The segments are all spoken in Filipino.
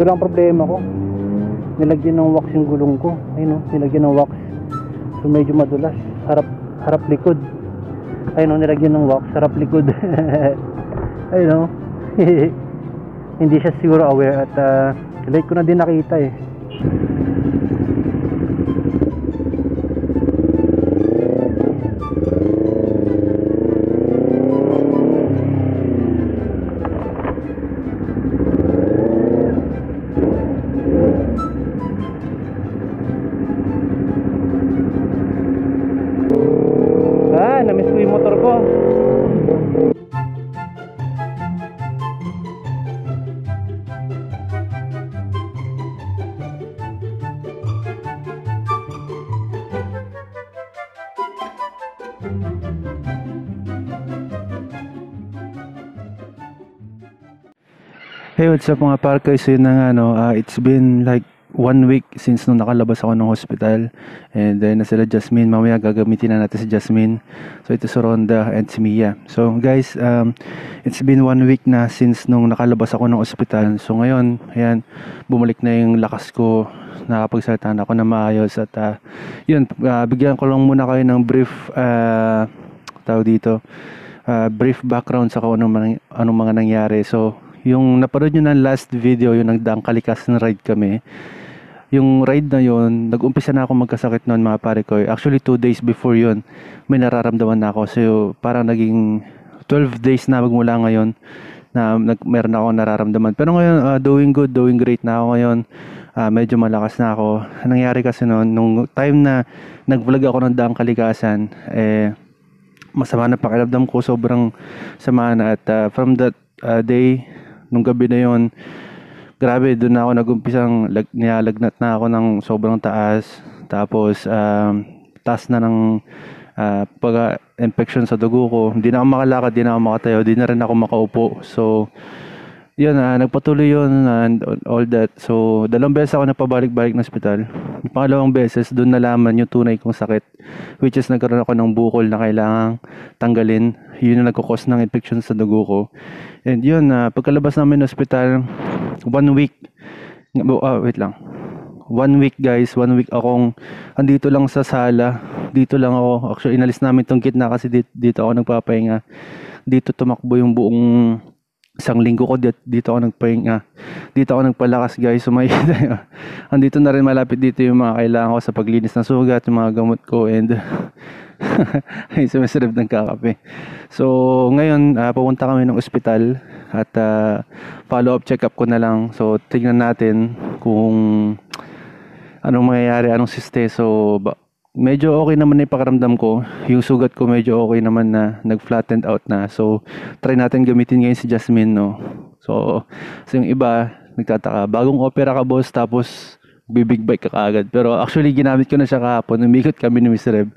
Pero ang problema ko, nilagyan ng wax yung gulong ko. Ayun, nilagyan ng wax. So medyo madulas. Harap likod. Ayun, nilagyan ng wax, harap likod. Ayun. Hindi siya siguro aware at late ko na din nakita eh. Namiss ko yung motor ko. Hey, what's up mga parkers? So yun na nga, it's been like 1 week since nung nakalabas ako ng hospital. And then na sila Jasmine, mamaya gagamitin na natin si Jasmine. So ito si Rhonda and si Mia. So guys, it's been 1 week na since nung nakalabas ako ng hospital. So ngayon, ayan, bumalik na yung lakas ko. Nakapagsalita na ako na maayos. At yun, bigyan ko lang muna kayo ng brief brief background sa kung anong mga nangyari. So yung naparod nyo ng last video, yung nagdaang kalikas na ride kami, yung ride na yun, nag-umpisa na ako magkasakit noon mga pare ko. Actually 2 days before yun, may nararamdaman na ako. So parang naging 12 days na magmula ngayon na meron ako nararamdaman. Pero ngayon, doing good, doing great na ako ngayon. Medyo malakas na ako. Nangyari kasi noon, nung time na nag-vlog ako ng daang kalikasan, masama na pakiramdam ko, sobrang sama na. At from that day, nung gabi na yon, grabe, doon na ako nag-umpisang nilalagnat na ako ng sobrang taas. Tapos taas na ng pag-infection sa dugo ko. Hindi na ako makalakad, hindi na ako makatayo, hindi na rin ako makaupo. So yun, nagpatuloy yun and all that. So 2 beses ako napabalik-balik ng ospital. Yung pangalawang beses, doon nalaman yung tunay kong sakit, which is nagkaroon ako ng bukol na kailangang tanggalin. Yun yung nagkukos ng infection sa dugo ko. And yun, pagkalabas namin ng ospital, 1 week, wait lang, 1 week guys, 1 week akong andito lang sa sala. Dito lang ako, actually inalis namin tong gitna kasi dito ako nagpapahinga. Dito tumakbo yung buong isang linggo ko, dito ako nagpahinga. Dito ako nagpalakas guys. So andito na rin malapit dito yung mga kailangan ko sa paglinis ng sugat, yung mga gamot ko, and ay sumisirap ng kakape. So ngayon, pupunta kami ng ospital at follow up check up ko na lang. So tingnan natin kung anong mangyayari, anong siste. So medyo okay naman na yung pakiramdam ko. Yung sugat ko medyo okay naman na, nag-flattened out na. So try natin gamitin ngayon si Jasmine, no. So yung iba nagtataka, bagong opera ka boss, tapos Bigbike ka kaagad. Pero actually ginamit ko na siya kahapon. Umikot kami ni Miss Rev.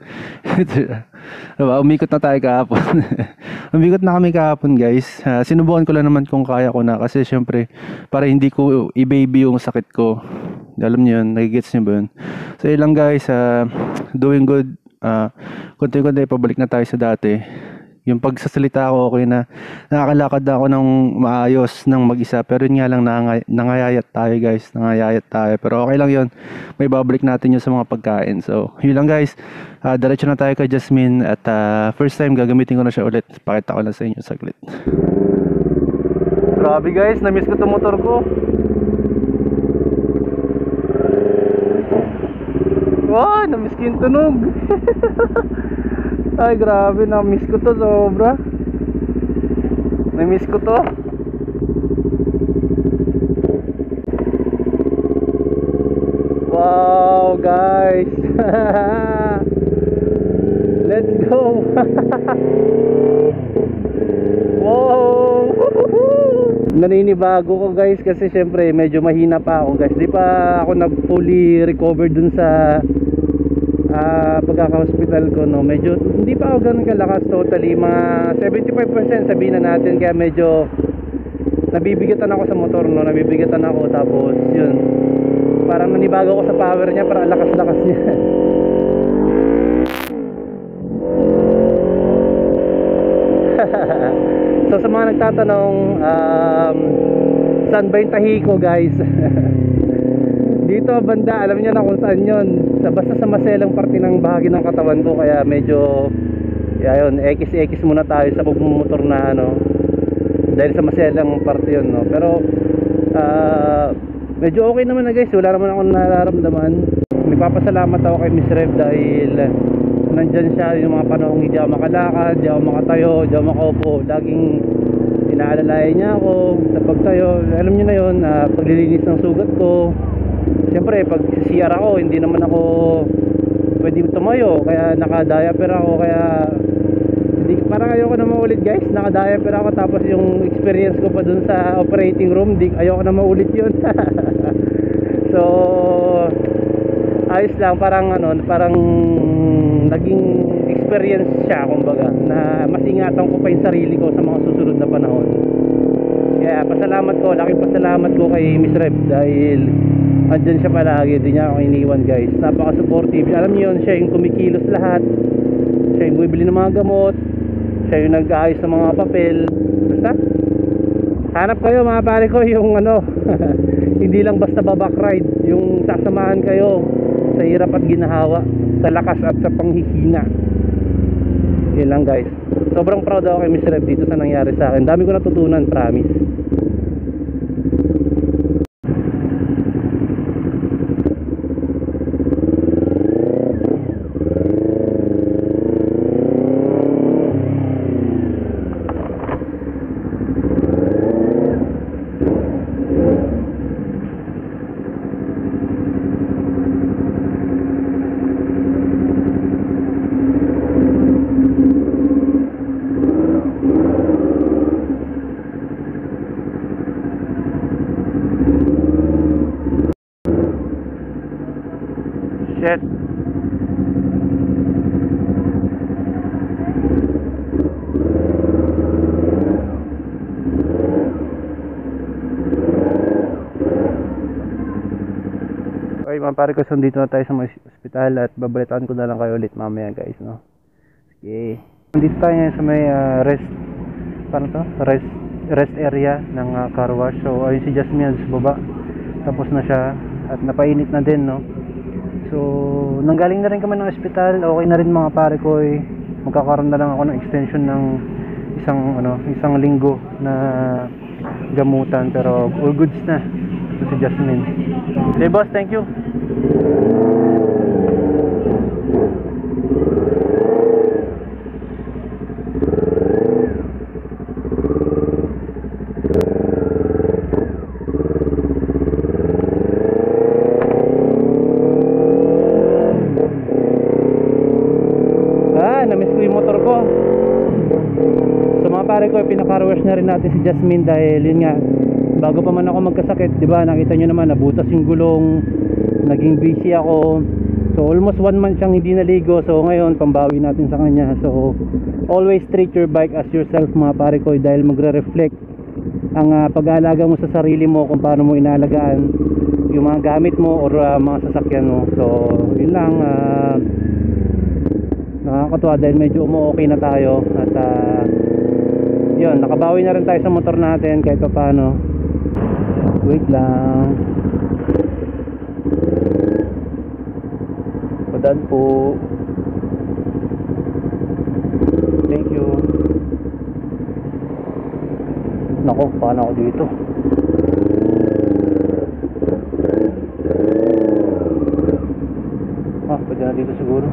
Diba? Umikot na tayo kahapon. Umikot na kami kahapon guys. Sinubukan ko lang naman kung kaya ko na, kasi syempre para hindi ko i-baby yung sakit ko. Alam niyo yun, nagigets niyo ba yun? So yun lang guys, doing good. Konti-konti pabalik na tayo sa dati. Yung pagsasalita ko okay na, nakakalakad ako ng maayos ng mag-isa, pero yun nga lang, nangayayat tayo guys, nangayayat tayo, pero okay lang yun, may babalik natin yun sa mga pagkain. So yun lang guys, diretso na tayo kay Jasmine at first time gagamitin ko na siya ulit. Pakita ko lang sa inyo saglit. Grabe guys, na-miss ko itong motor ko. Wow, na-miss ko yung tunog. Ay grabe, na-miss ko to sobra. Na-miss ko to. Wow guys. Let's go. Wow. Naninibago ko guys, kasi syempre medyo mahina pa ako guys. Di pa ako nag-fully recover dun sa pagkaka-hospital ko, no. Medyo hindi pa ako ganun kalakas totally, mga 75% sabihin na natin, kaya medyo nabibigatan ako sa motor, no. Nabibigatan ako, tapos yun, parang nanibago ako sa power niya, parang lakas-lakas niya. So sa mga nagtatanong, Saan ba yung tahi ko, guys? Dito banda, alam niyo na kung saan yun. Basta sa maselang parte ng bahagi ng katawan ko. Kaya medyo yun, X muna tayo sa pagmumotor na ano, dahil sa maselang parte yun, no? Pero medyo okay naman na, guys. Wala naman akong nararamdaman. Nagpapasalamat ako kay Miss Rev dahil nandyan siya yung mga panahong hindi ako makalakad, hindi ako makatayo, hindi ako makaupo. Laging inaalalayan niya ako sa pagtayo. Alam niyo na yun, paglilinis ng sugat ko. Siyempre pag CR ako, hindi naman ako pwede tumayo, kaya naka-diaper ako. Kaya hindi, parang ayoko na maulit, guys. Naka-diaper ako, tapos yung experience ko pa dun sa operating room, ayoko na maulit yun. So ayos lang, parang ano, parang naging experience siya, kumbaga, na mas ingatan ko pa yung sarili ko sa mga susunod na panahon. Kaya pasalamat ko, laking pasalamat ko kay Miss Rev dahil andyan siya palagi, di niya ako iniwan, guys. Napaka supportive, alam niyo yun, siya yung kumikilos lahat, siya yung bumibili ng mga gamot, siya yung nag-aayos ng mga papel. Basta hanap kayo, mga pare ko, yung ano hindi lang basta baback ride, yung sasamahan kayo sa hirap at ginhawa, sa lakas at sa panghihina. Yun lang, guys. Sobrang proud ako kay Miss Rev dito sa nangyari sa akin. Dami ko natutunan, promise. Shit. Okay, mga pare ko, so dito na tayo sa ospital at babalitaan ko na lang kayo ulit mamaya, guys, no? Sige. Dito tayo ngayon sa may paano to? Rest area ng car wash. So ayun si Jasmine sa baba. Tapos na siya at napainit na din, no? So nanggaling na rin kami ng ospital. Okay na rin, mga pare ko, eh. Magkakaroon na lang ako ng extension ng isang linggo na gamutan, pero all goods na. Ito si Jasmine. Okay, boss, thank you. Namiss ko yung motor ko. So mga pare ko, pinaka-car wash na rin natin si Jasmine dahil yun nga, bago pa man ako magkasakit, di ba, nakita nyo naman, nabutas yung gulong, naging busy ako. So almost 1 month siyang hindi naligo. So ngayon, pambawi natin sa kanya. So always treat your bike as yourself, mga pare ko, dahil magre-reflect ang pag-aalaga mo sa sarili mo kung paano mo inaalagaan yung mga gamit mo or mga sasakyan mo. So yun lang, nakakatuwa dahil medyo umu-okay na tayo at yun, nakabawi na rin tayo sa motor natin kahit pa paano. Wait lang, padaan po. Thank you. Nako, paano ako dito? Pwede na dito siguro.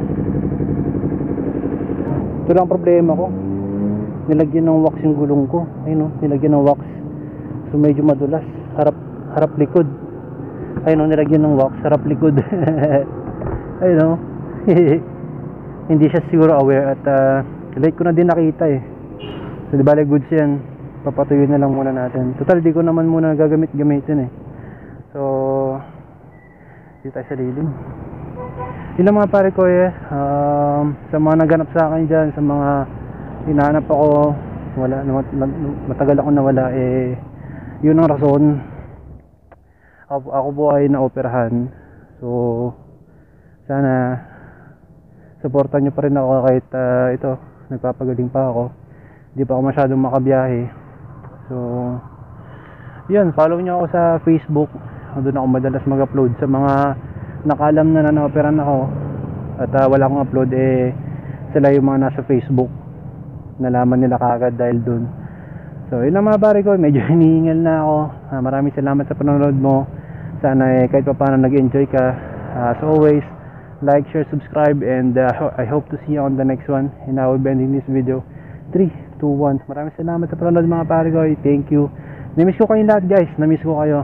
Ito lang problema ko, nilagyan ng wax yung gulong ko. Ayun, nilagyan ng wax, so medyo madulas. Harap likod. Ayun, nilagyan ng wax, harap likod. Ayun, hindi siya siguro aware at late ko na din nakita, eh. So di bale, goods yan, papatuyin na lang muna natin. Total di ko naman muna gamitin, eh. So dito tayo sa lilim. Yun lang, mga pare ko, eh. Sa mga naganap sa akin dyan, sa mga hinahanap ako, matagal ako nawala, eh, yun ang rason. Ako po ay naoperahan. So sana supportan nyo pa rin ako kahit ito, nagpapagaling pa ako, hindi pa ako masyadong makabiyahe. So Yun, follow nyo ako sa Facebook. Doon ako madalas mag-upload sa mga nakaalam na nanoperan ako. At wala akong upload, sila yung mga nasa Facebook. Nalaman nila kaagad dahil doon. So yun lang mga pare ko, medyo hinihingal na ako. Maraming salamat sa panonood mo. Sana kahit pa paano nag-enjoy ka. As always, like, share, subscribe, and I hope to see you on the next one. And I will be ending this video. 3, 2, 1. Maraming salamat sa panonood mga pare ko. Thank you. Namiss ko kayong lahat guys. Namiss ko kayo.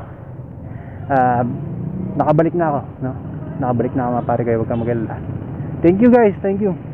Nakabalik na ako, no? Nakabalik na ako mga pare ko. Huwag kang mag-alala. Thank you guys. Thank you.